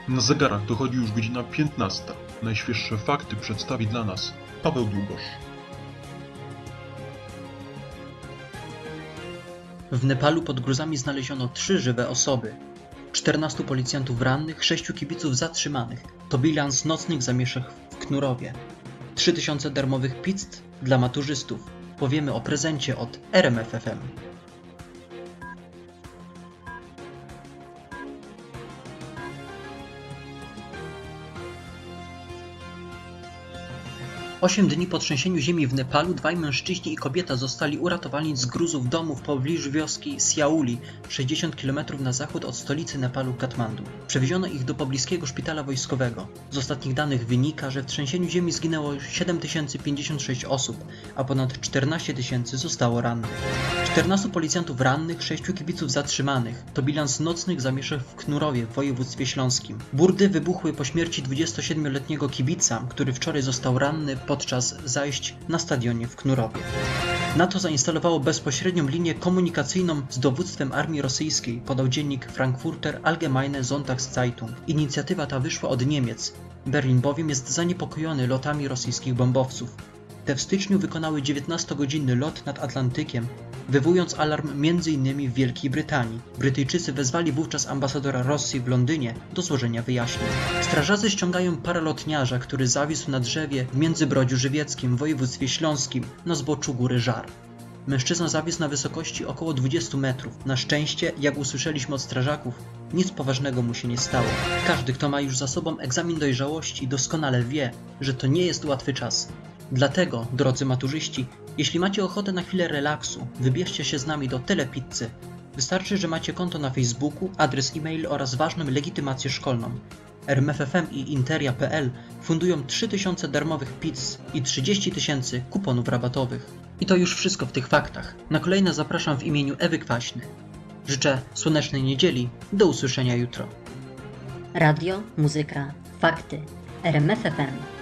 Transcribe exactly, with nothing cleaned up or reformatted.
Na zegarach dochodzi już godzina piętnasta. Najświeższe fakty przedstawi dla nas Paweł Długosz. W Nepalu pod gruzami znaleziono trzy żywe osoby. czternastu policjantów rannych, sześciu kibiców zatrzymanych. To bilans nocnych zamieszek w Knurowie. trzy tysiące darmowych pizz dla maturzystów. Powiemy o prezencie od R M F F M. Osiem dni po trzęsieniu ziemi w Nepalu dwaj mężczyźni i kobieta zostali uratowani z gruzów domu w pobliżu wioski Siauli, sześćdziesiąt kilometrów na zachód od stolicy Nepalu Katmandu. Przewieziono ich do pobliskiego szpitala wojskowego. Z ostatnich danych wynika, że w trzęsieniu ziemi zginęło siedem tysięcy pięćdziesiąt sześć osób, a ponad czternaście tysięcy zostało rannych. czternastu policjantów rannych, sześciu kibiców zatrzymanych. To bilans nocnych zamieszek w Knurowie w województwie śląskim. Burdy wybuchły po śmierci dwudziestosiedmioletniego kibica, który wczoraj został ranny podczas zajść na stadionie w Knurowie. NATO zainstalowało bezpośrednią linię komunikacyjną z dowództwem armii rosyjskiej, podał dziennik Frankfurter Allgemeine Sonntagszeitung. Inicjatywa ta wyszła od Niemiec. Berlin bowiem jest zaniepokojony lotami rosyjskich bombowców. Te w styczniu wykonały dziewiętnastogodzinny lot nad Atlantykiem, wywołując alarm między innymi w Wielkiej Brytanii. Brytyjczycy wezwali wówczas ambasadora Rosji w Londynie do złożenia wyjaśnień. Strażacy ściągają paralotniarza, który zawisł na drzewie w Międzybrodziu Żywieckim w województwie śląskim na zboczu góry Żar. Mężczyzna zawisł na wysokości około dwudziestu metrów. Na szczęście, jak usłyszeliśmy od strażaków, nic poważnego mu się nie stało. Każdy, kto ma już za sobą egzamin dojrzałości, doskonale wie, że to nie jest łatwy czas. Dlatego, drodzy maturzyści, jeśli macie ochotę na chwilę relaksu, wybierzcie się z nami do Telepizzy. Wystarczy, że macie konto na Facebooku, adres e-mail oraz ważną legitymację szkolną. R M F F M i Interia kropka P L fundują trzy tysiące darmowych pizz i trzydzieści tysięcy kuponów rabatowych. I to już wszystko w tych faktach. Na kolejne zapraszam w imieniu Ewy Kwaśny. Życzę słonecznej niedzieli. Do usłyszenia jutro. Radio, muzyka, fakty. R M F F M.